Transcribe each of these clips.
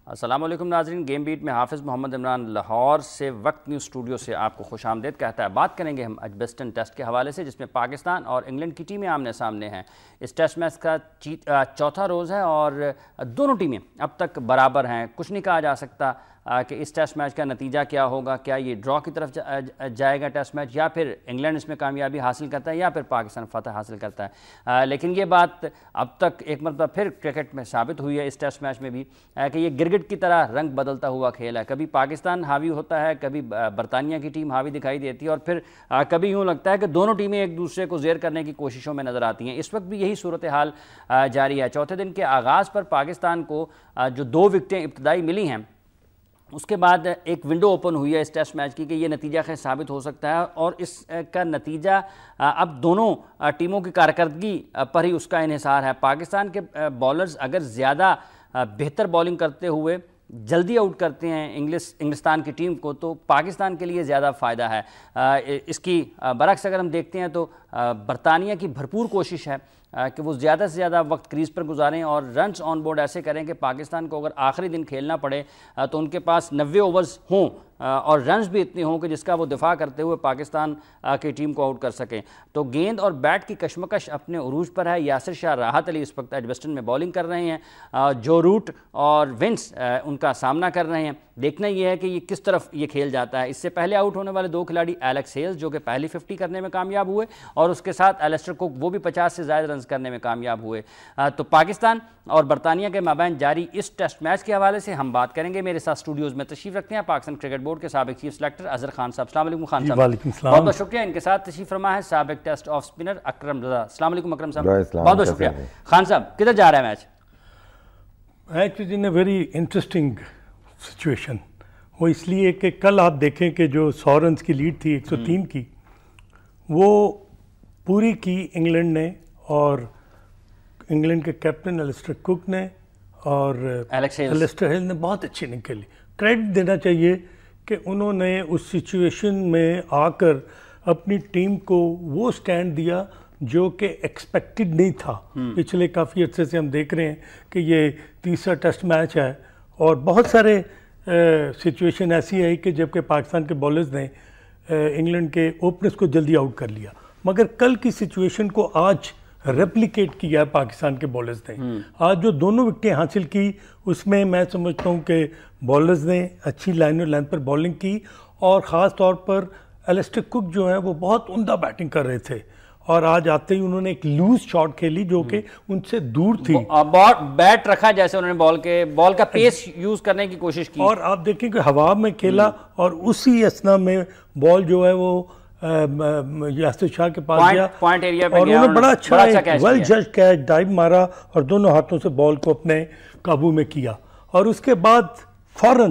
السلام علیکم ناظرین، گیم بیٹ میں حافظ محمد عمران لاہور سے وقت نیوز اسٹوڈیو سے آپ کو خوش آمدید کہتا ہے۔ بات کریں گے ہم ایجبسٹن ٹیسٹ کے حوالے سے، جس میں پاکستان اور انگلینڈ کی ٹیمیں آمنے سامنے ہیں۔ اس ٹیسٹ میچ کا چوتھا روز ہے اور دونوں ٹیمیں اب تک برابر ہیں۔ کچھ نہیں کہا جا سکتا کہ اس ٹیسٹ میچ کا نتیجہ کیا ہوگا، کیا یہ ڈرا کی طرف جائے گا ٹیسٹ میچ، یا پھر انگلینڈ اس میں کامیابی حاصل کرتا ہے یا پھر پاکستان فتح حاصل کرتا ہے۔ لیکن یہ بات اب تک ایک مرتبہ پھر کرکٹ میں ثابت ہوئی ہے، اس ٹیسٹ میچ میں بھی، کہ یہ گرگٹ کی طرح رنگ بدلتا ہوا کھیل ہے۔ کبھی پاکستان حاوی ہوتا ہے، کبھی برطانیہ کی ٹیم حاوی دکھائی دیتی ہے، اور پھر کبھی یوں لگتا ہے کہ دونوں ٹیمیں ایک دوسرے کو زیر کرنے کی کوششوں میں نظر آتی ہیں۔ اس وقت بھی یہی صورتحال جاری ہے۔ چوتھے دن کے آغاز پر پاکستان کو جو 2 وکٹیں ابتدائی ملی ہیں، اس کے بعد ایک ونڈو اوپن ہوئی ہے اس ٹیسٹ میچ کی کہ یہ نتیجہ خیر ثابت ہو سکتا ہے، اور اس کا نتیجہ اب دونوں ٹیموں کی کارکردگی پر ہی اس کا انحصار ہے۔ پاکستان کے بالرز اگر زیادہ بہتر بالنگ کرتے ہوئے جلدی آؤٹ کرتے ہیں انگلستان کی ٹیم کو، تو پاکستان کے لیے زیادہ فائدہ ہے۔ اس کی برعکس اگر ہم دیکھتے ہیں تو برطانیہ کی بھرپور کوشش ہے کہ وہ زیادہ سے زیادہ وقت کریز پر گزاریں اور رنز آن بورڈ ایسے کریں کہ پاکستان کو اگر آخری دن کھیلنا پڑے تو ان کے پاس 90 اوورز ہوں اور رنز بھی اتنے ہوں کہ جس کا وہ دفاع کرتے ہوئے پاکستان کی ٹیم کو آؤٹ کر سکیں۔ تو گیند اور بیٹ کی کشمکش اپنے عروج پر ہے۔ یاسر شاہ راحت علی اس وقت ایجبسٹن میں بالنگ کر رہے ہیں، جو روٹ اور ونس ان کا سامنا کر رہے ہیں۔ دیکھنا یہ ہے کہ یہ کس طرف یہ کھیل جاتا ہے۔ اس سے پہلے آؤٹ ہونے والے 2 کھلاڑی ایلیکس ہیلز جو کہ پہلی 50 کرنے میں کامیاب ہوئے، اور اس کے ساتھ ایلسٹر کک وہ بھی 50 سے زائد رنز کرنے میں کامیاب ہوئے۔ تو پاکستان اور برطانیہ کے مابین جاری اس ٹیسٹ میچ کے حوالے سے ہم بات کریں گے۔ میرے ساتھ اسٹوڈیوز میں تشریف رکھتے ہیں پاکستان کرکٹ بورڈ کے سابق چیف سلیکٹر اظہر خان صاحب۔ السلام علیکم خان صاحب۔ وعلیکم السلام۔ بہت بہت شکریہ۔ ان کے ساتھ تشریف فرما ہے سابق test off spinner Akram Raza. السلام علیکم اکرم صاحب۔ بہت بہت شکریہ۔ خان صاحب، کدھر جا رہا ہے match? Match is in a very interesting situation. وہ اس لیے کہ کل آپ دیکھیں کہ جو 100 رنز کی لیڈ تھی 103 کی، وہ پوری کی انگلینڈ نے، اور انگلینڈ کے کیپٹن ایلسٹر کک نے اور ایلسٹر ہیل نے بہت اچھی نہیں کھیلی۔ کریڈٹ دینا چاہیے کہ انہوں نے اس سچویشن میں آ کر اپنی ٹیم کو وہ سٹینڈ دیا جو کہ ایکسپیکٹڈ نہیں تھا۔ پچھلے کافی عرصے سے ہم دیکھ رہے ہیں کہ یہ تیسرا ٹیسٹ میچ ہے، اور بہت سارے سچویشن ایسی آئی کہ جب کہ پاکستان کے بالرز نے انگلینڈ کے اوپنرز کو جلدی آؤٹ کر لیا، مگر کل کی سچویشن کو آج ریپلیکیٹ کیا ہے پاکستان کے بالرز نے۔ آج جو 2 وکٹیں حاصل کی، اس میں میں سمجھتا ہوں کہ بالرز نے اچھی لائن اور لینتھ پر بالنگ کی، اور خاص طور پر ایلسٹر کک جو ہے وہ بہت عمدہ بیٹنگ کر رہے تھے، اور آج آتے ہی انہوں نے ایک لوز شاٹ کھیلی جو کہ ان سے دور تھی۔ بیٹ رکھا جیسے انہوں نے بال کا پیس یوز کرنے کی کوشش کی، اور آپ دیکھیں کہ ہوا میں کھیلا، اور اسی اسنا میں بال جو ہے وہ یاسر شاہ کے پاس گیا، پوائنٹ ایریا پہ اور گیا، انہوں نے بڑا اچھا ویل جج کیچ ڈائیو مارا اور دونوں ہاتھوں سے بال کو اپنے قابو میں کیا۔ اور اس کے بعد فوراً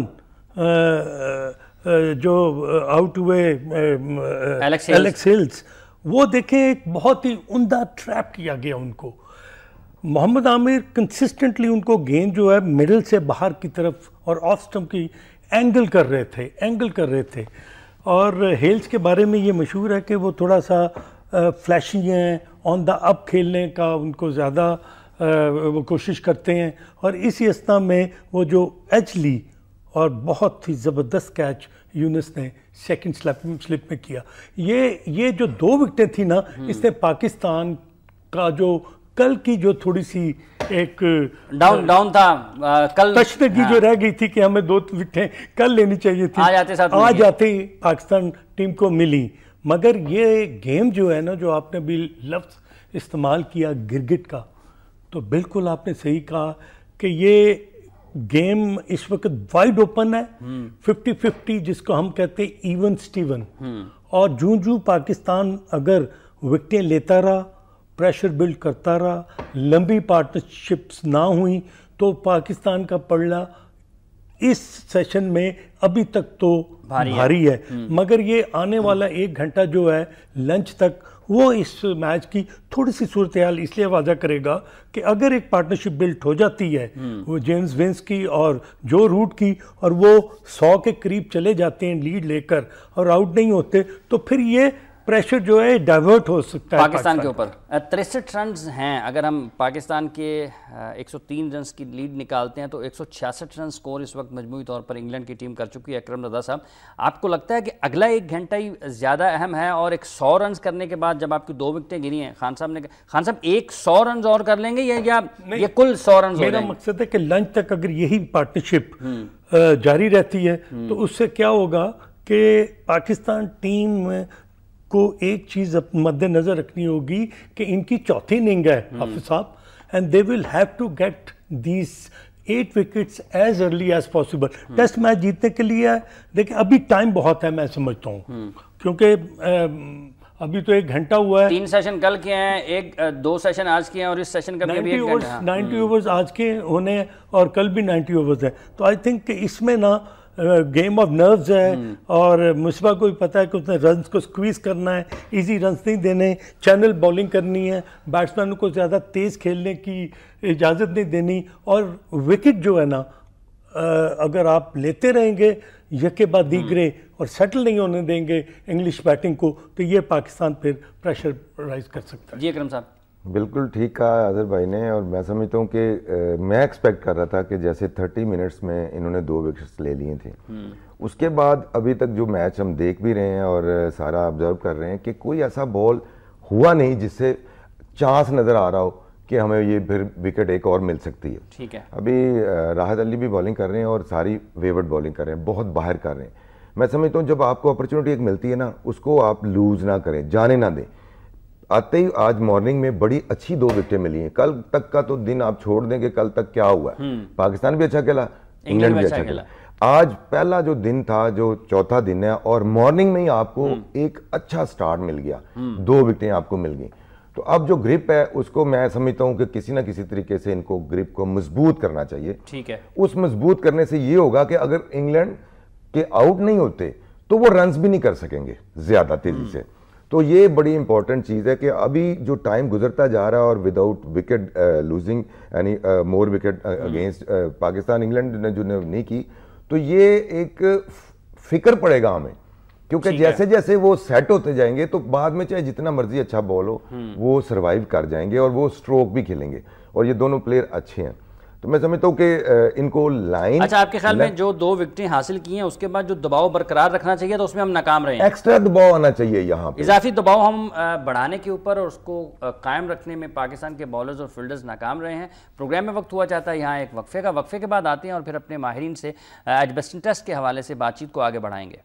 جو آؤٹ ہوئے ایلیکس ہیلز، وہ دیکھیں ایک بہت ہی عمدہ ٹریپ کیا گیا ان کو۔ محمد عامر کنسسٹنٹلی ان کو گیند جو ہے مڈل سے باہر کی طرف اور آف سٹمپ کی اینگل کر رہے تھے۔ اور ہیلز کے بارے میں یہ مشہور ہے کہ وہ تھوڑا سا فلیشی ہیں، آن دا اپ کھیلنے کا ان کو زیادہ وہ کوشش کرتے ہیں، اور اسی اسنا میں وہ جو ایج لی اور بہت ہی زبردست کیچ یونس نے سیکنڈ سلپ میں کیا۔ یہ جو 2 وکٹیں تھیں نا، اس نے پاکستان کا جو کل کی جو تھوڑی سی ایک ڈاؤن تھا، کل تشنگی جو رہ گئی تھی کہ ہمیں 2 وکٹیں کل لینی چاہیے تھی، آج آتے ہی پاکستان ٹیم کو ملی۔ مگر یہ گیم جو ہے نا، جو آپ نے بھی لفظ استعمال کیا گرگٹ کا، تو بالکل آپ نے صحیح کہا کہ یہ گیم اس وقت وائڈ اوپن ہے، 50-50 جس کو ہم کہتے ہیں ایون سٹیون، اور جو پاکستان اگر وکٹیں لیتا رہا، پریشر بلڈ کرتا رہا، لمبی پارٹنرشپس نہ ہوئیں، تو پاکستان کا پڑھنا اس سیشن میں ابھی تک تو بھاری ہے۔ مگر یہ آنے والا 1 گھنٹہ جو ہے لنچ تک، وہ اس میچ کی تھوڑی سی صورتحال اس لیے واضح کرے گا کہ اگر ایک پارٹنرشپ بلڈ ہو جاتی ہے وہ جیمز ونس کی اور جو روٹ کی، اور وہ 100 کے قریب چلے جاتے ہیں لیڈ لے کر اور آؤٹ نہیں ہوتے، تو پھر یہ प्रेशर जो है डाइवर्ट हो सकता है पाकिस्तान के ऊपर। 63 रन्स हैं, अगर हम पाकिस्तान के 103 रन्स की लीड निकालते हैं तो 166 रन स्कोर इस वक्त मजमूई तौर पर इंग्लैंड की टीम कर चुकी है। अकरम रज़ा साहब, आपको लगता है कि अगला 1 घंटा ही ज़्यादा अहम है और 100 रन करने के बाद जब आपकी 2 विकेटें गिरी हैं, खान साहब 100 रन और कर लेंगे या ये कुल 100 रन? मेरा मकसद है कि लंच तक अगर यही पार्टनरशिप जारी रहती है तो उससे क्या होगा कि पाकिस्तान टीम को एक चीज़ मद्देनजर रखनी होगी कि इनकी चौथी इनिंग है हाफिज साहब, and they will have to get these 8 wickets as early as possible. Test match जीतने के लिए देखिए अभी टाइम बहुत है, मैं समझता हूँ, क्योंकि अभी तो 1 घंटा हुआ है। 3 सेशन कल किए हैं, 2 सेशन आज किए हैं और इस सेशन का भी 90 ओवर्स आज के होने हैं और कल भी 90 ओवर्स है। तो आई थिंक इसमें ना गेम ऑफ नर्व्स है और मुसबा को भी पता है कि उसने रन्स को स्क्वीज करना है, इजी रन्स नहीं देने, चैनल बॉलिंग करनी है, बैट्समैन को ज़्यादा तेज़ खेलने की इजाज़त नहीं देनी, और विकेट जो है ना अगर आप लेते रहेंगे यके बाद दीगरे और सेटल नहीं होने देंगे इंग्लिश बैटिंग को, तो ये पाकिस्तान फिर प्रेशर राइज कर सकता है। जी अकरम साहब। बिल्कुल ठीक कहा अजहर भाई ने, और मैं समझता हूँ कि मैं एक्सपेक्ट कर रहा था कि जैसे 30 मिनट्स में इन्होंने 2 विकेट्स ले लिए थे, उसके बाद अभी तक जो मैच हम देख भी रहे हैं और सारा ऑब्जर्व कर रहे हैं कि कोई ऐसा बॉल हुआ नहीं जिससे चांस नज़र आ रहा हो कि हमें ये फिर विकेट एक और मिल सकती है। ठीक है। अभी राहत अली भी बॉलिंग कर रहे हैं और सारी वेवर्ड बॉलिंग कर रहे हैं, बहुत बाहर कर रहे हैं। मैं समझता हूँ जब आपको अपॉर्चुनिटी एक मिलती है ना, उसको आप लूज़ ना करें, जाने ना दें। आते ही आज मॉर्निंग में बड़ी अच्छी 2 विकेटें मिली हैं। कल तक का तो दिन आप छोड़ दें कि कल तक क्या हुआ, पाकिस्तान भी अच्छा खेला, इंग्लैंड भी अच्छा खेला। आज पहला जो दिन था, जो चौथा दिन है, और मॉर्निंग में ही आपको एक अच्छा स्टार्ट मिल गया, 2 विकेटें आपको मिल गई। तो अब जो ग्रिप है उसको मैं समझता हूं कि किसी ना किसी तरीके से इनको ग्रिप को मजबूत करना चाहिए। ठीक है। उस मजबूत करने से ये होगा कि अगर इंग्लैंड के आउट नहीं होते तो वो रन्स भी नहीं कर सकेंगे ज्यादा तेजी से। तो ये बड़ी इंपॉर्टेंट चीज़ है कि अभी जो टाइम गुजरता जा रहा है और विदाउट विकेट लूजिंग यानी more wicket against Pakistan, England ने जो नहीं की, तो ये एक फिक्र पड़ेगा हमें, क्योंकि जैसे जैसे वो सेट होते जाएंगे तो बाद में चाहे जितना मर्जी अच्छा बॉल हो वो सरवाइव कर जाएंगे और वो स्ट्रोक भी खेलेंगे, और ये दोनों प्लेयर अच्छे हैं। तो मैं समझता हूँ कि इनको लाइन। अच्छा, आपके ख्याल में जो 2 विकेटें हासिल की हैं उसके बाद जो दबाव बरकरार रखना चाहिए तो उसमें हम नाकाम रहे हैं? एक्स्ट्रा दबाव आना चाहिए यहाँ पे, इजाफी दबाव हम बढ़ाने के ऊपर और उसको कायम रखने में पाकिस्तान के बॉलर्स और फील्डर्स नाकाम रहे हैं। प्रोग्राम में वक्त हुआ चाहता है यहाँ एक वक्फे के बाद आते हैं और फिर अपने माहिरीन से एजबेस्टन टेस्ट के हवाले से बातचीत को आगे बढ़ाएंगे।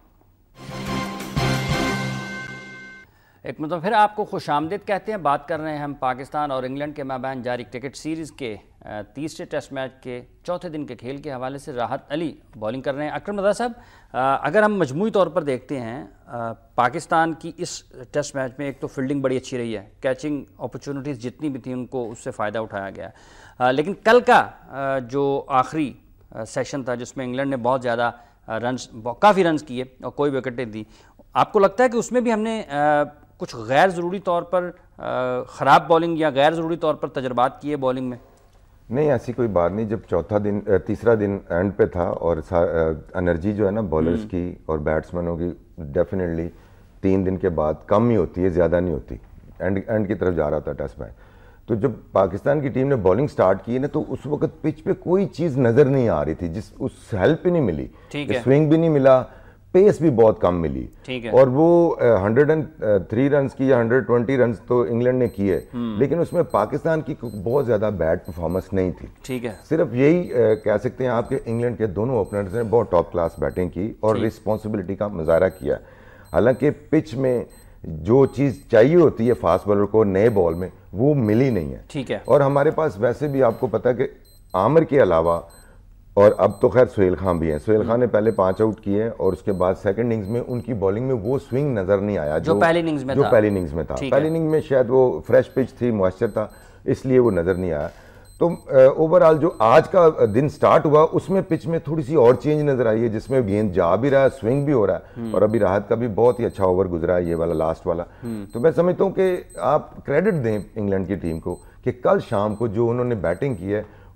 एक मतलब फिर आपको खुशामदीद कहते हैं। बात कर रहे हैं हम पाकिस्तान और इंग्लैंड के माबैन जारी क्रिकेट सीरीज़ के तीसरे टेस्ट मैच के चौथे दिन के खेल के हवाले से राहत अली बॉलिंग कर रहे हैं। अकरम रज़ा साहब, अगर हम मजमूई तौर पर देखते हैं पाकिस्तान की इस टेस्ट मैच में एक तो फील्डिंग बड़ी अच्छी रही है, कैचिंग अपॉर्चुनिटीज़ जितनी भी थी उनको उससे फ़ायदा उठाया गया, लेकिन कल का जो आखिरी सेशन था जिसमें इंग्लैंड ने बहुत ज़्यादा काफ़ी रन्स किए और कोई विकेटें दी, आपको लगता है कि उसमें भी हमने कुछ गैर ज़रूरी तौर पर ख़राब बॉलिंग या गैर ज़रूरी तौर पर तजर्बात किए बॉलिंग में? नहीं, ऐसी कोई बात नहीं। जब तीसरा दिन एंड पे था और एनर्जी जो है ना बॉलर्स की और बैट्समैनों की डेफिनेटली 3 दिन के बाद कम ही होती है, ज़्यादा नहीं होती। एंड की तरफ जा रहा था टेस्ट मैच, तो जब पाकिस्तान की टीम ने बॉलिंग स्टार्ट की ना तो उस वक्त पिच पे कोई चीज़ नज़र नहीं आ रही थी, उस हेल्प ही नहीं मिली, स्विंग भी नहीं मिला, पेस भी बहुत कम मिली। ठीक है। और वो 103 रन्स की या 120 रन्स तो इंग्लैंड ने किए, लेकिन उसमें पाकिस्तान की बहुत ज़्यादा बैड परफॉर्मेंस नहीं थी। ठीक है। सिर्फ यही कह सकते हैं आपके इंग्लैंड के दोनों ओपनर्स ने बहुत टॉप क्लास बैटिंग की और रिस्पॉन्सिबिलिटी का मुजाहरा किया। हालांकि पिच में जो चीज़ चाहिए होती है फास्ट बॉलर को नए बॉल में वो मिली नहीं है। ठीक है। और हमारे पास वैसे भी आपको पता है कि आमिर के अलावा, और अब तो खैर सुहेल खान भी हैं, सुहेल खान ने पहले 5 आउट किए और उसके बाद सेकंड इनिंग्स में उनकी बॉलिंग में वो स्विंग नजर नहीं आया जो पहली इनिंग्स में था। पहली इनिंग्स में शायद वो फ्रेश पिच थी, मॉइस्चर था, इसलिए वो नजर नहीं आया। तो ओवरऑल जो आज का दिन स्टार्ट हुआ उसमें पिच में थोड़ी सी और चेंज नजर आई है, जिसमें गेंद जा भी रहा है, स्विंग भी हो रहा है, और अभी राहत का भी बहुत ही अच्छा ओवर गुजरा है, ये वाला लास्ट वाला। तो मैं समझता हूँ कि आप क्रेडिट दें इंग्लैंड की टीम को कि कल शाम को जो उन्होंने बैटिंग की है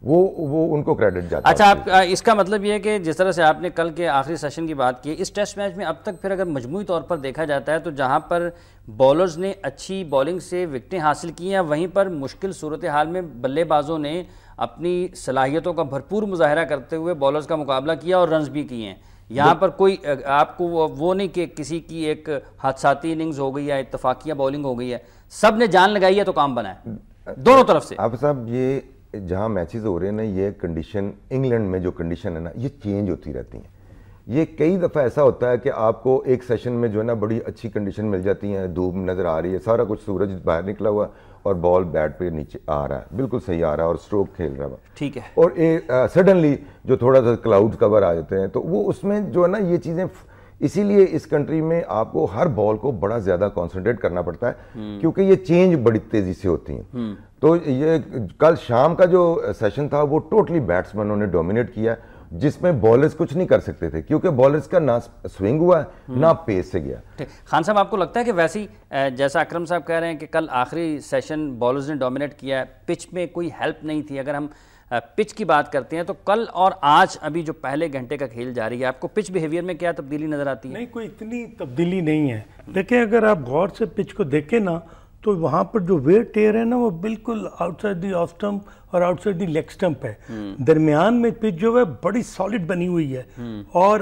وہ ان کو کریڈٹ جاتا ہے. اچھا آپ اس کا مطلب یہ ہے کہ جس طرح سے آپ نے کل کے آخری سیشن کی بات کی، اس ٹیسٹ میچ میں اب تک پھر اگر مجموعی طور پر دیکھا جاتا ہے تو جہاں پر بولرز نے اچھی بولنگ سے وکٹیں حاصل کی ہیں، وہیں پر مشکل صورتحال میں بلے بازوں نے اپنی صلاحیتوں کا بھرپور مظاہرہ کرتے ہوئے بولرز کا مقابلہ کیا اور رنز بھی کیے ہیں. یہاں پر کوئی آپ کو وہ نہیں کہ کسی کی ایک حادثاتی اننگز ہو گئی یا اتفاقیہ بولنگ ہو گئی ہے، سب نے جان لگائی ہے تو کام بنا ہے دونوں طرف سے. آپ صاحب یہ جہاں میچز ہو رہے ہیں نا، یہ کنڈیشن انگلینڈ میں جو کنڈیشن ہے نا یہ چینج ہوتی رہتی ہیں. یہ کئی دفعہ ایسا ہوتا ہے کہ آپ کو ایک سیشن میں جو ہے نا بڑی اچھی کنڈیشن مل جاتی ہیں، دھوپ نظر آ رہی ہے، سارا کچھ سورج باہر نکلا ہوا اور بال بیٹ پہ نیچے آ رہا ہے، بالکل صحیح آ رہا ہے اور اسٹروک کھیل رہا ہے ٹھیک ہے، اور سڈنلی جو تھوڑا سا کلاؤڈ کور آ جاتے ہیں تو وہ اس میں جو ہے نا یہ چیزیں، اسی لیے اس کنٹری میں آپ کو ہر بال کو بڑا زیادہ کانسنٹریٹ کرنا پڑتا ہے کیونکہ یہ چینج بڑی تیزی سے ہوتی ہیں. تو یہ کل شام کا جو سیشن تھا وہ ٹوٹلی بیٹسمینوں نے ڈومینیٹ کیا، جس میں بالرز کچھ نہیں کر سکتے تھے کیونکہ بالرز کا نہ سوئنگ ہوا ہے نہ پیس سے گیا. خان صاحب آپ کو لگتا ہے کہ ویسی جیسا اکرم صاحب کہہ رہے ہیں کہ کل آخری سیشن بالرز نے ڈومینیٹ کیا ہے، پچ میں کوئی ہیلپ نہیں تھی؟ اگر ہم پچ کی بات کرتے ہیں تو کل اور آج ابھی جو پہلے گھنٹے کا کھیل جاری ہے، آپ کو پچ بیہیویئر میں کیا تبدیلی نظر آتی ہے؟ نہیں، کوئی اتنی تبدیلی نہیں ہے. دیکھیں اگر آپ غور سے پچ کو دیکھیں نا تو وہاں پر جو ویئر ٹیئر ہے نا وہ بالکل outside the off stump اور outside the leg stump ہے. درمیان میں پچ جو ہے بڑی سالڈ بنی ہوئی ہے اور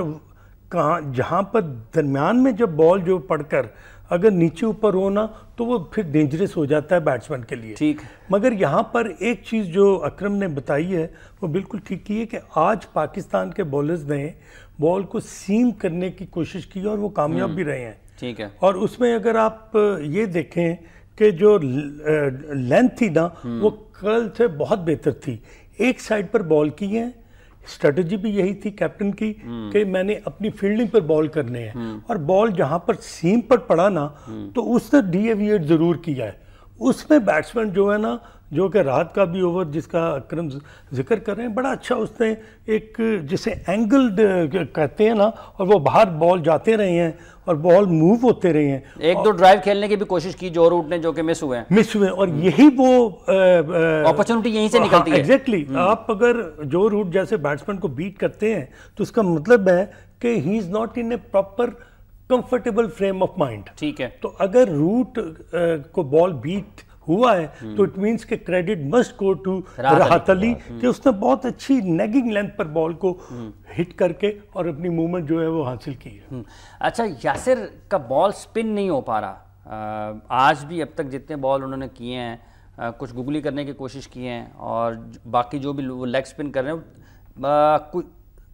جہاں پر درمیان میں جب بال جو پڑ کر اگر نیچے اوپر ہونا تو وہ پھر ڈینجرس ہو جاتا ہے بیٹسمین کے لیے. ٹھیک. مگر یہاں پر ایک چیز جو اکرم نے بتائی ہے وہ بالکل ٹھیک کی ہے کہ آج پاکستان کے بولرز نے بال کو سیم کرنے کی کوشش کی اور وہ کامیاب بھی رہے ہیں. ٹھیک ہے. اور اس میں اگر آپ یہ دیکھیں کہ جو لینتھ تھی نا وہ کل سے بہت بہتر تھی. ایک سائڈ پر بال کی ہیں، اسٹریٹجی بھی یہی تھی کیپٹن کی کہ میں نے اپنی فیلڈنگ پر بال کرنے ہیں اور بال جہاں پر سیم پر پڑا نا تو اس نے ڈی ایویٹ ضرور کیا ہے. اس میں بیٹسمین جو ہے نا، جو کہ رات کا بھی اوور جس کا اکرم ذکر کر رہے ہیں، بڑا اچھا اس نے ایک جسے اینگلڈ کہتے ہیں نا، اور وہ باہر بال جاتے رہے ہیں اور بال موو ہوتے رہے ہیں. ایک دو ڈرائیو کھیلنے کی بھی کوشش کی جو روٹ نے، جو کہ مس ہوئے اور یہی وہ اپرچونٹی یہیں سے نکلتی ہے. ایگزیکٹلی. آپ اگر جو روٹ جیسے بیٹسمین کو بیٹ کرتے ہیں تو اس کا مطلب ہے کہ he is not in a proper comfortable frame of mind. ٹھیک ہے. تو اگر روٹ کو بال بیٹ ہوا ہے تو اٹ مینس کہ credit must go to Rahat Ali کہ اس نے بہت اچھی نیگنگ لینتھ پر بال کو ہٹ کر کے اور اپنی موومنٹ جو ہے وہ حاصل کی ہے. اچھا، یاسر کا بال سپن نہیں ہو پا رہا آج بھی. اب تک جتنے بال انہوں نے کیے ہیں کچھ گگلی کرنے کی کوشش کی ہیں اور باقی جو بھی وہ لیگ سپن کر رہے ہیں، کوئی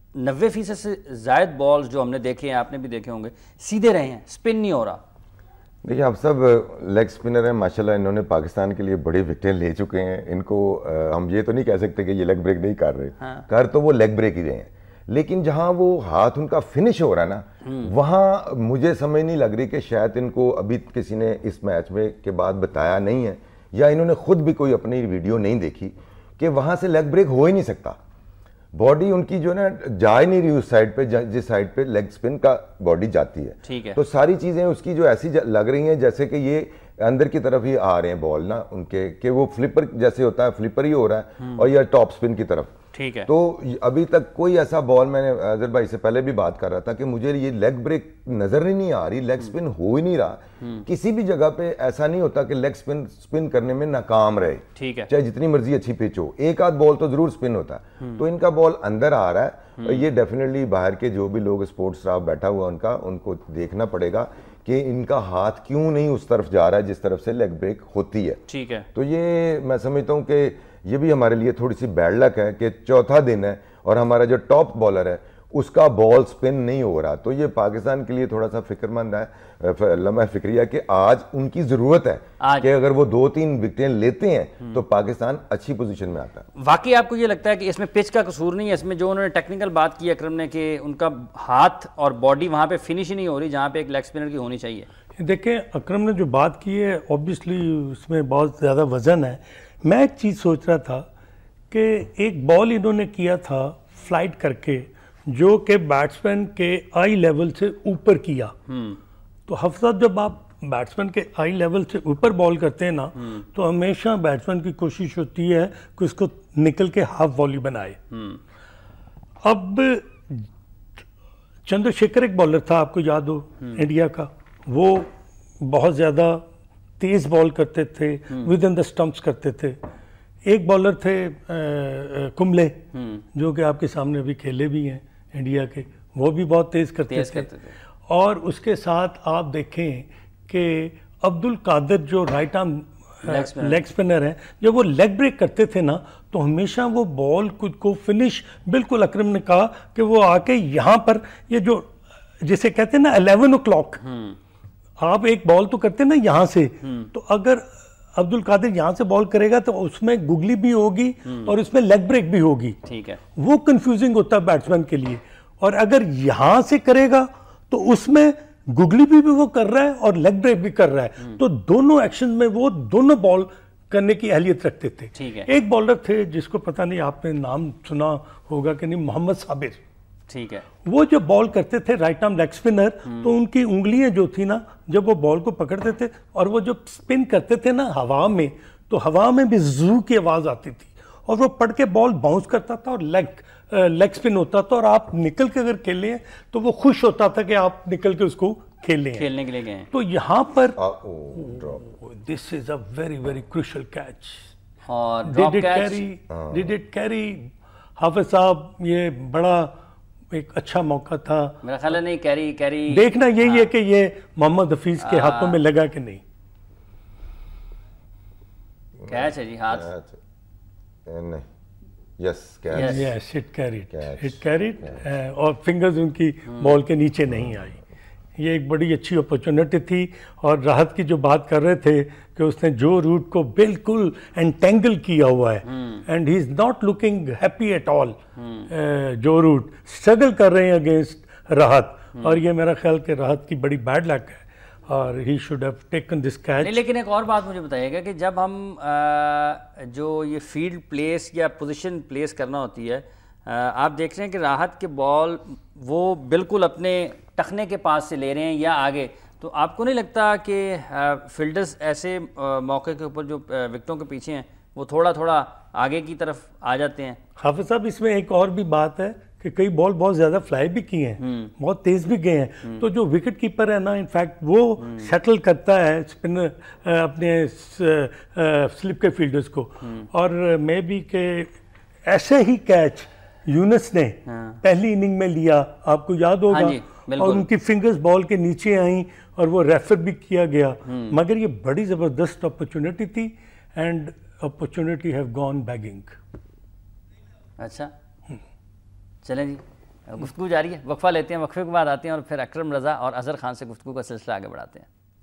90% سے زائد بالز جو ہم نے دیکھے ہیں، آپ نے بھی دیکھے ہوں گے، سیدھے رہے ہیں، سپن نہیں ہو رہا. دیکھیں آپ سب لیگ سپنر ہیں ماشاءاللہ، انہوں نے پاکستان کے لیے بڑی وکٹیں لے چکے ہیں. ان کو ہم یہ تو نہیں کہہ سکتے کہ یہ لیگ بریک نہیں کر رہے، کر تو وہ لیگ بریک ہی رہے ہیں، لیکن جہاں وہ ہاتھ ان کا فنش ہو رہا ہے نا وہاں مجھے سمجھ نہیں لگ رہی کہ شاید ان کو ابھی کسی نے اس میچ میں کے بعد بتایا نہیں ہے یا انہوں نے خود بھی کوئی اپنی ویڈیو نہیں دیکھی کہ وہاں سے لیگ بریک ہو ہی نہیں سکتا. باڈی ان کی جو نا جا ہی نہیں رہی اس سائڈ پہ جس سائڈ پہ لیگ سپن کا باڈی جاتی ہے. تو ساری چیزیں اس کی جو ایسی لگ رہی ہیں جیسے کہ یہ اندر کی طرف ہی آ رہے ہیں بال نا ان کے، کہ وہ فلپر جیسے ہوتا ہے فلپر ہی ہو رہا ہے اور یہ ٹاپ سپن کی طرف. ٹھیک ہے. تو ابھی تک کوئی ایسا بال، میں نے اظہر بھائی سے پہلے بھی بات کر رہا تھا کہ مجھے یہ لیگ بریک نظر ہی نہیں آ رہی، لیگ سپن ہو ہی نہیں رہا. کسی بھی جگہ پہ ایسا نہیں ہوتا کہ لیگ سپن کرنے میں ناکام رہے، ٹھیک ہے، چاہے جتنی مرضی اچھی پچ ہو، ایک آدھ بال تو ضرور سپن ہوتا ہے. تو ان کا بال اندر آ رہا ہے. یہ ڈیفینیٹلی باہر کے جو بھی لوگ سپورٹس اسٹاف بیٹھا ہوا ان کو دیکھنا پڑے گا کہ ان کا ہاتھ کیوں نہیں اس طرف جا رہا ہے جس طرف سے لیگ بریک ہوتی ہے. ٹھیک ہے. تو یہ میں سمجھتا ہوں کہ یہ بھی ہمارے لیے تھوڑی سی بیڈ لک ہے کہ چوتھا دن ہے اور ہمارا جو ٹاپ بالر ہے اس کا بال سپن نہیں ہو رہا. تو یہ پاکستان کے لیے تھوڑا سا فکر مند ہے، لمحہ فکریہ کہ آج ان کی ضرورت ہے کہ اگر وہ 2-3 وکٹیں لیتے ہیں تو پاکستان اچھی پوزیشن میں آتا ہے. واقعی آپ کو یہ لگتا ہے کہ اس میں پچ کا قصور نہیں ہے، اس میں جو انہوں نے ٹیکنیکل بات کی اکرم نے کہ ان کا ہاتھ اور باڈی وہاں پہ فنش ہی نہیں ہو رہی جہاں پہ ایک لیگ سپنر کی ہونی چاہیے؟ دیکھیں اکرم نے جو بات کی ہے اوبیسلی اس میں بہت زیادہ وزن ہے. میں ایک چیز سوچ رہا تھا کہ ایک بال انہوں نے کیا تھا فلائٹ کر کے جو کہ بیٹسمین کے آئی لیول سے اوپر کیا. تو حفظہ جب آپ बैट्समैन के आई लेवल से ऊपर बॉल करते हैं ना तो हमेशा बैट्समैन की कोशिश होती है कि उसको निकल के हाफ वॉली बनाए। अब चंद्रशेखर एक बॉलर था, आपको याद हो, इंडिया का, वो बहुत ज़्यादा तेज बॉल करते थे, विद इन द स्टंप्स करते थे। एक बॉलर थे कुंबले, जो कि आपके सामने अभी खेले भी हैं इंडिया के, वो भी बहुत तेज करते थे। और उसके साथ आप देखें कि अब्दुल कादिर जो राइट आर्म लेग स्पिनर है, जब वो लेग ब्रेक करते थे ना तो हमेशा वो बॉल को फिनिश, बिल्कुल अकरम ने कहा कि वो आके यहाँ पर, ये जो जिसे कहते हैं ना 11 o'clock, आप एक बॉल तो करते हैं ना यहाँ से, तो अगर अब्दुल कादिर यहाँ से बॉल करेगा तो उसमें गुगली भी होगी और उसमें लेग ब्रेक भी होगी। ठीक है, वो कंफ्यूजिंग होता है बैट्समैन के लिए। और अगर यहाँ से करेगा तो उसमें गुगली भी वो कर रहा है और लेग ब्रेक भी कर रहा है, तो दोनों एक्शन में वो दोनों बॉल करने की अहलियत रखते थे। ठीक है। एक बॉलर थे जिसको पता नहीं आपने नाम सुना होगा कि नहीं, मोहम्मद साबिर। ठीक है, वो जब बॉल करते थे राइट आर्म लेग स्पिनर, तो उनकी उंगलियां जो थी ना, जब वो बॉल को पकड़ते थे और वो जब स्पिन करते थे ना हवा में, तो हवा में भी जू की आवाज आती थी और वो पड़ के बॉल बाउंस करता था और लेग स्पिन होता था, और आप निकल के अगर खेले हैं तो वो खुश होता था कि आप निकल के उसको खेलने के लिए गए हैं। तो यहाँ पर this is a very very crucial catch. और drop catch, did it carry Hafeez साहब, ये बड़ा एक अच्छा मौका था। मेरा ख्याल है नहीं कैरी देखना यही है कि ये मोहम्मद हफीज के हाथों में लगा कि नहीं। कैच है जी, हाथ नहीं, यस कैच, इट कैरीड और फिंगर्स उनकी बॉल के नीचे नहीं आई। ये एक बड़ी अच्छी अपॉर्चुनिटी थी। और राहत की जो बात कर रहे थे कि उसने जो रूट को बिल्कुल एंटेंगल किया हुआ है, and he is not looking happy at all. Joe Root struggle कर रहे हैं अगेंस्ट राहत, और ये मेरा ख्याल कि राहत की बड़ी बैड लक है और he should have taken this catch. लेकिन एक और बात मुझे बताइएगा कि जब हम जो ये फील्ड प्लेस या पोजीशन प्लेस करना होती है, आप देख रहे हैं कि राहत के बॉल वो बिल्कुल अपने टखने के पास से ले रहे हैं या आगे, तो आपको नहीं लगता कि फील्डर्स ऐसे मौके के ऊपर जो विकेटों के पीछे हैं वो थोड़ा थोड़ा आगे की तरफ आ जाते हैं? हाफिज साहब, इसमें एक और भी बात है कि कई बॉल बहुत ज़्यादा फ्लाई भी किए हैं, बहुत तेज भी गए हैं, तो जो विकेट कीपर है ना, इनफैक्ट वो सेटल करता है स्पिनर अपने स्लिप के फील्डर्स को। और मे बी के ऐसे ही कैच यूनुस ने पहली इनिंग में लिया, आपको याद होगा। हाँ जी, और उनकी फिंगर्स बॉल के नीचे आई और वो रेफर भी किया गया, मगर ये बड़ी ज़बरदस्त अपॉर्चुनिटी थी and opportunity have gone begging. अच्छा, चलें जी, गुफ्तगू जारी है, वक्फा लेते हैं, वक्फे के बाद आते हैं और फिर अकरम रज़ा और अज़हर खान से गुफ्तगू का सिलसिला आगे बढ़ाते हैं।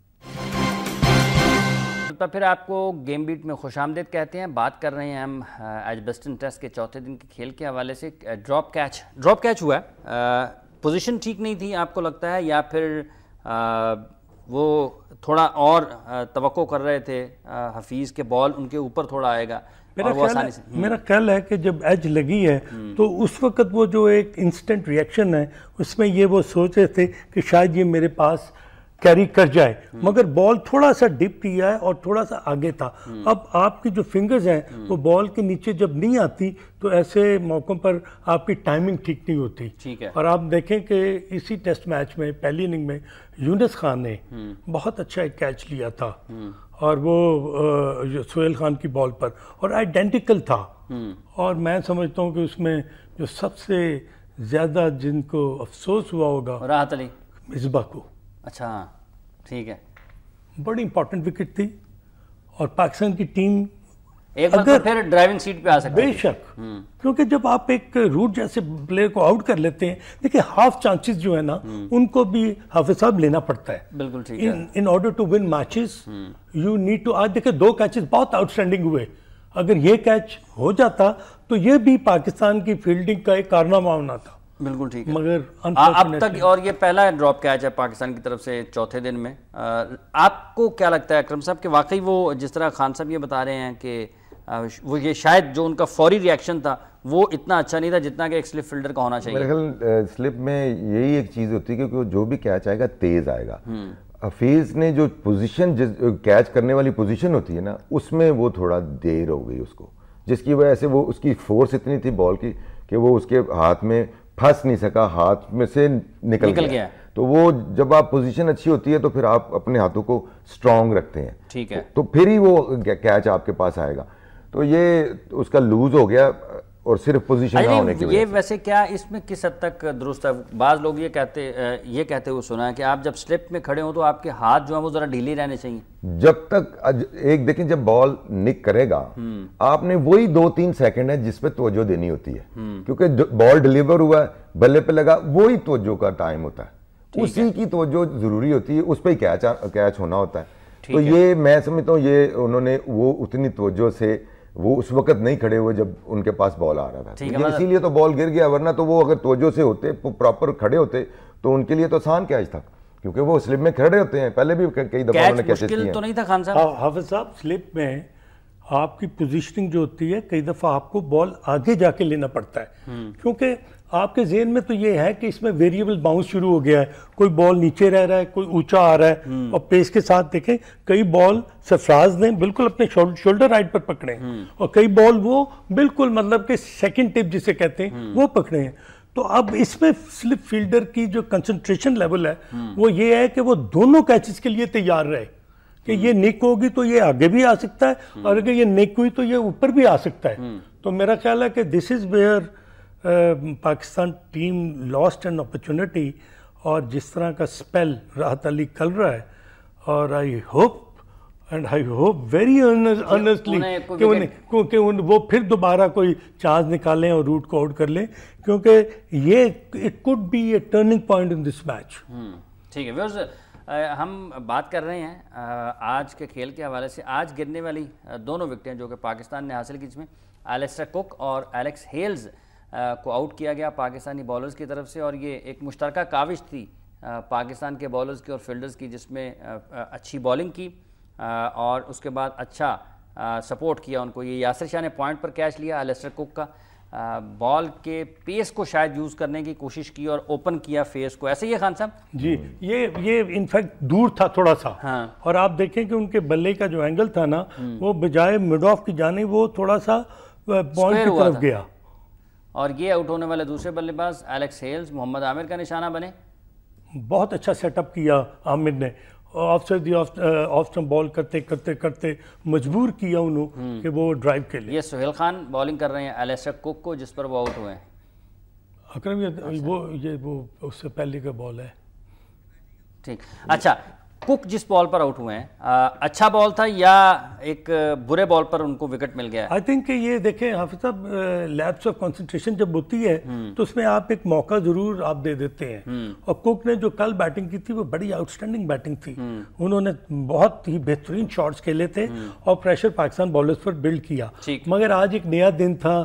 तो फिर आपको गेम बीट में खुशामदीद कहते हैं। बात कर रहे हैं हम एजबेस्टन टेस्ट के चौथे दिन के खेल के हवाले से। ड्रॉप कैच हुआ, पोजीशन ठीक नहीं थी आपको लगता है, या फिर वो थोड़ा और तवक्को कर रहे थे हफीज़ के बॉल उनके ऊपर थोड़ा आएगा? मेरा ख्याल है कि जब एज लगी है तो उस वक्त वो जो एक इंस्टेंट रिएक्शन है उसमें ये वो सोच रहे थे कि शायद ये मेरे पास कैरी कर जाए, मगर बॉल थोड़ा सा डिप किया है और थोड़ा सा आगे था। अब आपकी जो फिंगर्स हैं वो बॉल के नीचे जब नहीं आती तो ऐसे मौक़ों पर आपकी टाइमिंग ठीक नहीं होती। ठीक है। और आप देखें कि इसी टेस्ट मैच में पहली इनिंग में यूनुस खान ने बहुत अच्छा एक कैच लिया था और वो सोहेल खान की बॉल पर, और आइडेंटिकल था। और मैं समझता हूँ कि उसमें जो सबसे ज़्यादा जिनको अफसोस हुआ होगा राहत अली मिसबा को। अच्छा, ठीक है, बड़ी इंपॉर्टेंट विकेट थी और पाकिस्तान की टीम एक बार तो फिर ड्राइविंग सीट पे आ सकती है। बेशक, क्योंकि जब आप एक रूट जैसे प्लेयर को आउट कर लेते हैं, देखिए हाफ चांसेस जो है ना उनको भी हाफिज साहब लेना पड़ता है। बिल्कुल ठीक है। In order to win matches you need to, आज देखिए 2 कैचेस बहुत आउटस्टैंडिंग हुए, अगर ये कैच हो जाता तो ये भी पाकिस्तान की फील्डिंग का एक कारनामा होना था। बिल्कुल ठीक है। मगर अब तक, और ये पहला ड्रॉप कैच है पाकिस्तान की तरफ से चौथे दिन में। आपको क्या लगता है अकरम साहब कि वाकई वो जिस तरह खान साहब ये बता रहे हैं कि वो ये शायद जो उनका फौरी रिएक्शन था वो इतना अच्छा नहीं था जितना कि एक स्लिप फील्डर का होना चाहिए? मेरे ख्याल स्लिप में यही एक चीज़ होती है कि जो भी कैच आएगा तेज़ आएगा। حفیظ نے جو پوزیشن کیچ کرنے والی پوزیشن ہوتی ہے نا اس میں وہ تھوڑا دیر ہو گئی اس کو, جس کی وجہ سے وہ اس کی فورس اتنی تھی بال کی کہ وہ اس کے ہاتھ میں پھنس نہیں سکا, ہاتھ میں سے نکل گیا. تو وہ جب آپ پوزیشن اچھی ہوتی ہے تو پھر آپ اپنے ہاتھوں کو سٹرونگ رکھتے ہیں, ٹھیک ہے, تو پھر ہی وہ کیچ آپ کے پاس آئے گا. تو یہ اس کا لوز ہو گیا اور صرف پوزیشن نہ ہونے کی وجہ سے. یہ ویسے کیا اس میں کس حد تک درست ہے؟ بعض لوگ یہ کہتے ہوئے سنا ہے کہ آپ جب سلپ میں کھڑے ہوں تو آپ کے ہاتھ جو ہیں وہ ذرا ڈھیلے رہنے چاہیے. جب تک ایک دیکھیں جب بال نک کرے گا آپ نے وہی 2-3 سیکنڈ ہے جس پہ توجہ دینی ہوتی ہے, کیونکہ بال ڈیلیور ہوا ہے بلے پہ لگا وہی توجہ کا ٹائم ہوتا ہے, اسی کی توجہ ضروری ہوتی ہے, اس پہ ہی کیچ ہونا ہوتا ہے. تو یہ میں سمجھتا ہوں یہ انہوں نے وہ اتنی توجہ سے وہ اس وقت نہیں کھڑے ہوئے جب ان کے پاس بال آ رہا تھا, اسی لیے تو بال گر گیا, ورنہ تو وہ اگر توجہ سے ہوتے پراپر کھڑے ہوتے تو ان کے لیے تو آسان کیچ تھا, کیونکہ وہ سلپ میں کھڑے ہوتے ہیں. پہلے بھی کئی دفعہ انہوں نے کیچز کیے ہیں. تو نہیں تھا خان صاحب؟ حافظ صاحب سلپ میں آپ کی پوزیشننگ جو ہوتی ہے کئی دفعہ آپ کو بال آگے جا کے لینا پڑتا ہے, کیونکہ آپ کے ذہن میں تو یہ ہے کہ اس میں ویریبل باؤنس شروع ہو گیا ہے, کوئی بال نیچے رہ رہا ہے, کوئی اونچا آ رہا ہے, اور پیس کے ساتھ دیکھیں کئی بال سرفراز نے بالکل اپنے شولڈر رائٹ پر پکڑے ہیں, اور کئی بال وہ بالکل مطلب کہ سیکنڈ ٹپ جسے کہتے ہیں وہ پکڑے ہیں. تو اب اس میں سلپ فیلڈر کی جو کنسنٹریشن لیول ہے وہ یہ ہے کہ وہ دونوں کیچز کے لیے تیار رہے, کہ یہ نک ہوگی تو یہ آگے بھی آ سکتا ہے, اور اگر یہ نک ہوئی تو یہ اوپر بھی آ سکتا ہے. تو میرا خیال ہے کہ this is where Pakistan team lost an opportunity, اور جس طرح کا سپیل راحت علی کر رہا ہے, اور آئی ہوپ ویری ارنسٹلی کہ وہ پھر دوبارہ کوئی چانس نکالیں اور روٹ کو آؤٹ کر لیں, کیونکہ یہ it could be a turning point in this match. ٹھیک ہے ویورز, ہم بات کر رہے ہیں آج کے کھیل کے حوالے سے. آج گرنے والی دونوں وکٹیں جو کہ پاکستان نے حاصل کی, جس میں الیسٹر کک اور ایلیکس ہیلز کو آؤٹ کیا گیا پاکستانی بالرز کی طرف سے, اور یہ ایک مشترکہ کاوش تھی پاکستان کے بالرز کی اور فیلڈرز کی, جس میں اچھی بالنگ کی اور اس کے بعد اچھا سپورٹ کیا ان کو. یہ یاسر شاہ نے پوائنٹ پر کیچ لیا, الیسٹر کک کا بال کے پیس کو شاید یوز کرنے کی کوشش کی اور اوپن کیا فیس کو, ایسے ہی ہے خان صاحب؟ جی یہ انفیکٹ دور تھا تھوڑا سا, اور آپ دیکھیں کہ ان کے بلے کا جو اینگل تھا نا وہ بجائے مڈ آف کی جانب وہ تھوڑا سا پوائنٹ کی طرف گیا. اور یہ آؤٹ ہونے والے دوسرے بلے باز ایلیکس ہیلز محمد عامر کا نشانہ بنے. بہت اچھا سیٹ اپ کیا عامر نے, آف سٹمپ بال کرتے کرتے کرتے مجبور کیا انہوں کہ وہ ڈرائیو کے لیے. یہ سہیل خان بالنگ کر رہے ہیں الیسٹر کک کو, جس پر وہ آؤٹ ہوئے ہیں. اکرم وہ اس سے پہلے کا بال ہے. ٹھیک, اچھا کک جس بال پر آؤٹ ہوئے ہیں اچھا بال تھا یا ایک برے بال پر ان کو وکٹ مل گیا؟ آئی تھنک کہ یہ دیکھیں حافظ صاحب, لیپس آف کنسنٹریشن جب ہوتی ہے تو اس میں آپ ایک موقع ضرور آپ دے دیتے ہیں, اور کک نے جو کل بیٹنگ کی تھی وہ بڑی آؤٹ اسٹینڈنگ بیٹنگ تھی. انہوں نے بہت ہی بہترین شاٹس کھیلے تھے اور پریشر پاکستان بالرز پر بلڈ کیا, مگر آج ایک نیا دن تھا.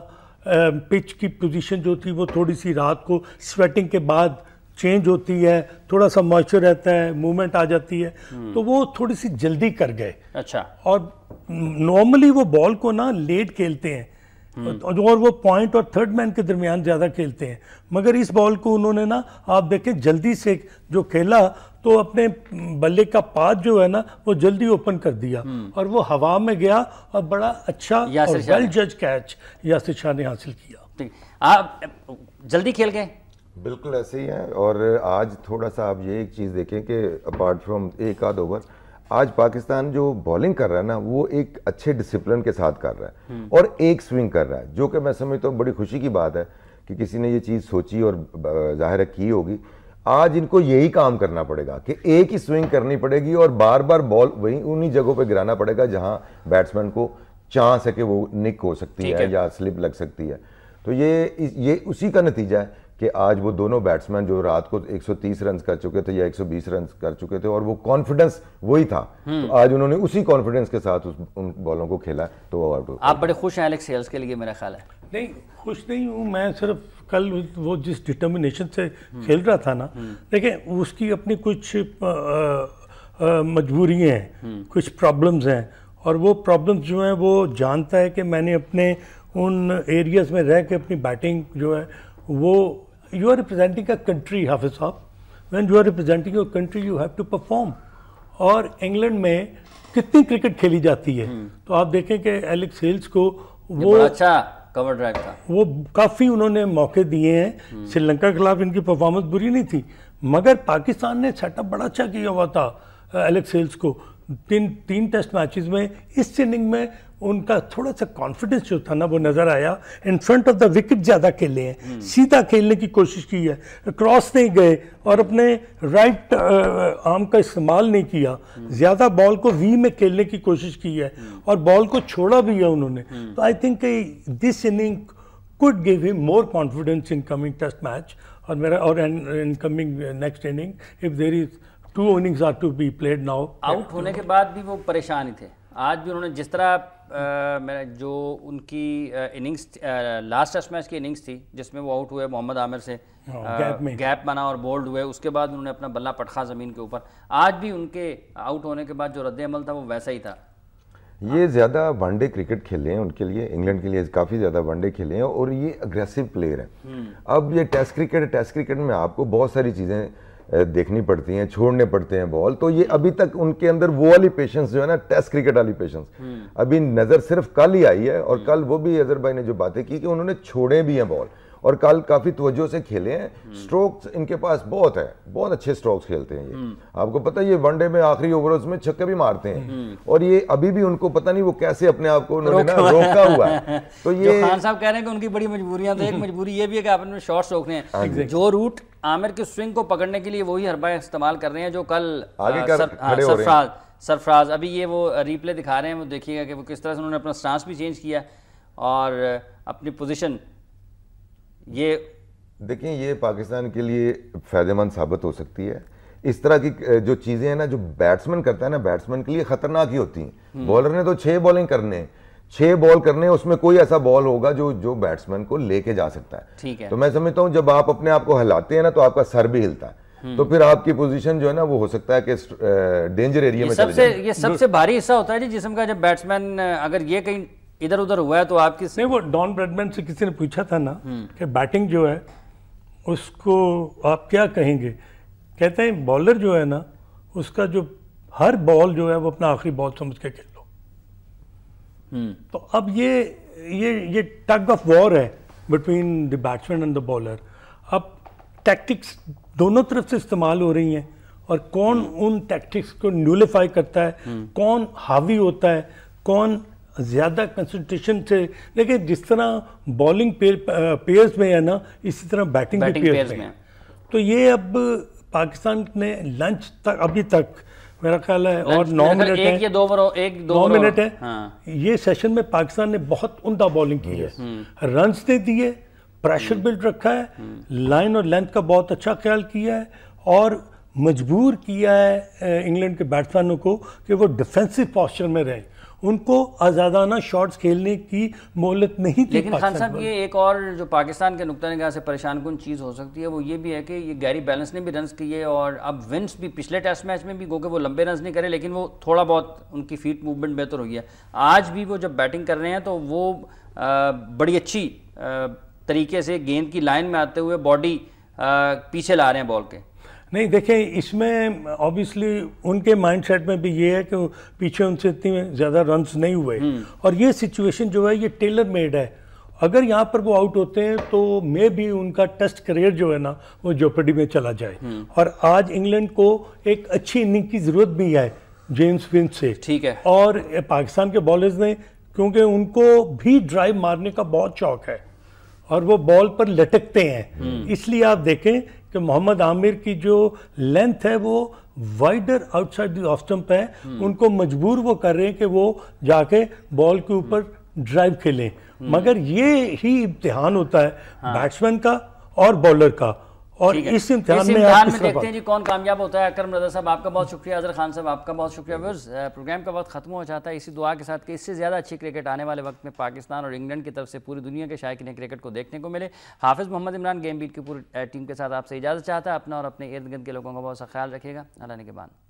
پچ کی پوزیشن جو تھی وہ تھوڑی سی رات کو سویٹنگ کے بعد چینج ہوتی ہے, تھوڑا سا موئسچر رہتا ہے, موومنٹ آ جاتی ہے, تو وہ تھوڑی سی جلدی کر گئے. اچھا, اور نارملی وہ بال کو نا لیٹ کھیلتے ہیں اور وہ پوائنٹ اور تھرڈ مین کے درمیان زیادہ کھیلتے ہیں, مگر اس بال کو انہوں نے نا آپ دیکھیں جلدی سے جو کھیلا تو اپنے بلے کا پاتھ جو ہے نا وہ جلدی اوپن کر دیا, اور وہ ہوا میں گیا اور بڑا اچھا اور ویل جج کیچ یاسر شاہ نے حاصل کیا. آپ جلدی کھیل گئے؟ بالکل ایسے ہی ہے. اور آج تھوڑا سا آپ یہ ایک چیز دیکھیں کہ اپارٹ فرام ایک آدھ اوور, آج پاکستان جو بالنگ کر رہا ہے نا وہ ایک اچھے ڈسپلن کے ساتھ کر رہا ہے اور ایک سوئنگ کر رہا ہے, جو کہ میں سمجھتا ہوں بڑی خوشی کی بات ہے کہ کسی نے یہ چیز سوچی اور ظاہر کی ہوگی. آج ان کو یہی کام کرنا پڑے گا کہ ایک ہی سوئنگ کرنی پڑے گی اور بار بار بال وہیں انہی جگہوں پہ گرانا پڑے گا جہاں بیٹسمین کو چانس ہے کہ وہ نک ہو سکتی ہے یا سلپ لگ سکتی ہے. تو یہ اسی کا نتیجہ ہے کہ آج وہ دونوں بیٹسمین جو رات کو 130 رنز کر چکے تھے یا 120 رنز کر چکے تھے, اور وہ کانفیڈنس وہی تھا, تو آج انہوں نے اسی کانفیڈنس کے ساتھ ان بالوں کو کھیلا تو وہ آؤٹ ہو. آپ بڑے خوش ہیں ایلیکس ہیلز کے لیے میرا خیال ہے؟ نہیں, خوش نہیں ہوں میں, صرف کل وہ جس ڈٹرمنیشن سے کھیل رہا تھا نا, دیکھیں اس کی اپنی کچھ مجبوریاں ہیں, کچھ پرابلمز ہیں, اور وہ پرابلمز جو ہیں وہ جانتا ہے کہ میں نے اپنے ان ایریاز میں رہ کے اپنی بیٹنگ جو ہے وہ, you are representing a country Hafeez صاحب, when you are representing your country you have to perform, اور انگلینڈ میں کتنی کرکٹ کھیلی جاتی ہے. تو آپ دیکھیں کہ ایلیکس ہیلز کو وہ اچھا کور ڈرائیو تھا, وہ کافی انہوں نے موقع دیے ہیں. سری لنکا کے خلاف ان کی پرفارمنس بری نہیں تھی, مگر پاکستان نے سیٹ اپ بڑا اچھا کیا ہوا تھا ایلیکس ہیلز کو. تین ٹیسٹ میچز میں اس اننگ میں ان کا تھوڑا سا کانفیڈنس جو تھا نا وہ نظر آیا. In front of the wicket زیادہ کھیلے ہیں, سیدھا کھیلنے کی کوشش کی ہے, کراس نہیں گئے اور اپنے رائٹ آرم کا استعمال نہیں کیا, زیادہ بال کو وی میں کھیلنے کی کوشش کی ہے اور بال کو چھوڑا بھی ہے انہوں نے. تو I think this inning could give him more confidence in coming test match or in coming next inning if there is 2 innings are to be played now. Out ہونے کے بعد بھی وہ پریشان ہی تھے. آج بھی انہوں نے جس طرح جو ان کی اننگز لاسٹ ٹیسٹ میچ کی اننگز تھی جس میں وہ آؤٹ ہوئے محمد عامر سے, گیپ بنا اور بولڈ ہوئے, اس کے بعد انہوں نے اپنا بلہ پٹخا زمین کے اوپر. آج بھی ان کے آؤٹ ہونے کے بعد جو رد عمل تھا وہ ویسا ہی تھا. یہ زیادہ ون ڈے کرکٹ کھیلے ہیں ان کے لیے, انگلینڈ کے لیے کافی زیادہ ون ڈے کھیلے ہیں اور یہ اگریسو پلیئر ہیں. اب یہ ٹیسٹ کرکٹ میں آپ کو بہت ساری چیزیں دیکھنی پڑتی ہیں, چھوڑنے پڑتے ہیں بال, تو یہ ابھی تک ان کے اندر وہ والی پیشنس جو ہے نا ٹیسٹ کرکٹ والی پیشنس ابھی نظر صرف کل ہی آئی ہے. اور کل وہ بھی اظہر بھائی نے جو باتیں کی کہ انہوں نے چھوڑے بھی ہیں بال اور کل کافی توجہ سے کھیلے ہیں. سٹروکس ان کے پاس بہت ہے, بہت اچھے سٹروکس کھیلتے ہیں یہ. آپ کو پتہ یہ ون ڈے میں آخری اوورز میں چھکے بھی مارتے ہیں اور یہ ابھی بھی ان کو پتہ نہیں وہ کیسے اپنے آپ کو انہوں نے روکا ہوا ہے. تو یہ خان صاحب کہہ رہے ہیں کہ ان کی بڑی مجبوریاں تو ایک مجبوری یہ بھی ہے کہ آپ نے شارٹس روکنے ہیں. جو روٹ عامر کے سوئنگ کو پکڑنے کے لیے وہی حربہ استعمال کر رہے ہیں جو کل سرفراز ابھی یہ وہ ریپلے دکھا رہے ہیں, وہ دیکھیے گا کہ وہ کس طرح سے انہوں نے اپنا سٹانس بھی چینج کیا اور اپنی پوزیشن. یہ دیکھیں یہ پاکستان کے لیے فائدہ مند ثابت ہو سکتی ہے. اس طرح کی جو چیزیں ہیں نا جو بیٹسمین کرتا ہے نا, بیٹسمین کے لیے خطرناک ہی ہوتی ہیں. بالر نے تو 6 بالنگ کرنے ہیں, 6 بال کرنے ہیں, اس میں کوئی ایسا بال ہوگا جو بیٹسمین کو لے کے جا سکتا ہے. ٹھیک ہے, تو میں سمجھتا ہوں جب آپ اپنے آپ کو ہلاتے ہیں نا تو آپ کا سر بھی ہلتا ہے, تو پھر آپ کی پوزیشن جو ہے نا وہ ہو سکتا ہے کہ ڈینجر ایریا میں چلے جائیں. یہ سب سے بھاری حصہ ہوتا ہے جی جسم کا, جب بیٹسمین اگر یہ کہیں ادھر ادھر ہوا ہے تو آپ کی نہیں. وہ ڈان بریڈمن سے کسی نے پوچھا تھا نا کہ بیٹنگ جو ہے اس کو آپ کیا کہیں گے, کہتے ہیں بالر جو ہے نا اس کا جو ہر بال جو ہے وہ اپنا آخری بال سمجھ کے کھیل لو. تو اب یہ ٹگ آف وار ہے between the batsman and the bowler. اب ٹیکٹکس دونوں طرف سے استعمال ہو رہی ہیں اور کون ان ٹیکٹکس کو نیولیفائی کرتا ہے, کون حاوی ہوتا ہے, کون زیادہ کنسنٹریشن سے. لیکن جس طرح بالنگ پیئرز میں ہے نا اسی طرح بیٹنگ بھی پیئرز میں. تو یہ اب پاکستان نے لنچ تک ابھی تک میرا خیال ہے اور 9 منٹ ہے, 9 منٹ ہے, یہ سیشن میں پاکستان نے بہت عمدہ بالنگ کی ہے, رنز نے دیے, پریشر بلڈ رکھا ہے, لائن اور لینتھ کا بہت اچھا خیال کیا ہے اور مجبور کیا ہے انگلینڈ کے بیٹسمینوں کو کہ وہ ڈیفینسو پوسچر میں رہیں. ان کو آزادانہ شاٹس کھیلنے کی مہلت نہیں تھی. لیکن خان صاحب یہ ایک اور جو پاکستان کے نقطہ نگاہ سے پریشان کن چیز ہو سکتی ہے وہ یہ بھی ہے کہ یہ گیری بیلنس نے بھی رنز کیے اور اب ونس بھی پچھلے ٹیسٹ میچ میں بھی گو کہ وہ لمبے رنز نہیں کرے لیکن وہ تھوڑا بہت ان کی فیٹ موومنٹ بہتر ہوئی ہے. آج بھی وہ جب بیٹنگ کر رہے ہیں تو وہ بڑی اچھی طریقے سے گیند کی لائن میں آتے ہوئے باڈی پیچھے لا رہے ہیں بال کے. نہیں دیکھیں اس میں آبویسلی ان کے مائنڈ سیٹ میں بھی یہ ہے کہ پیچھے ان سے اتنی زیادہ رنز نہیں ہوئے اور یہ سچویشن جو ہے یہ ٹیلر میڈ ہے. اگر یہاں پر وہ آؤٹ ہوتے ہیں تو مے بھی ان کا ٹیسٹ کریئر جو ہے نا وہ جوپرڈی میں چلا جائے. اور آج انگلینڈ کو ایک اچھی اننگ کی ضرورت بھی ہے جیمز ونس سے. ٹھیک ہے, اور پاکستان کے بالرز نے, کیونکہ ان کو بھی ڈرائیو مارنے کا بہت شوق ہے اور وہ بال پر لٹکتے ہیں, اس لیے آپ دیکھیں کہ محمد عامر کی جو لینتھ ہے وہ wider outside the off stump ہے. ان کو مجبور وہ کر رہے ہیں کہ وہ جا کے بال کے اوپر ڈرائیو کھیلیں. مگر یہ ہی امتحان ہوتا ہے بیٹسمین کا اور بالر کا, اور اس امتحان میں دیکھتے ہیں جی کون کامیاب ہوتا ہے. اکرم رضا صاحب آپ کا بہت شکریہ, اظہر خان صاحب آپ کا بہت شکریہ. پروگرام کا وقت ختم ہو جاتا ہے اسی دعا کے ساتھ کہ اس سے زیادہ اچھی کرکٹ آنے والے وقت میں پاکستان اور انگلینڈ کی طرف سے پوری دنیا کے شائقین کرکٹ کو دیکھنے کو ملے. حافظ محمد عمران گیم بیٹ کی پوری ٹیم کے ساتھ آپ سے اجازت چاہتا ہے. اپنا اور اپنے ارد گرد کے لوگوں کا بہت سا خیال رکھیے گا. اللہ نگہبان.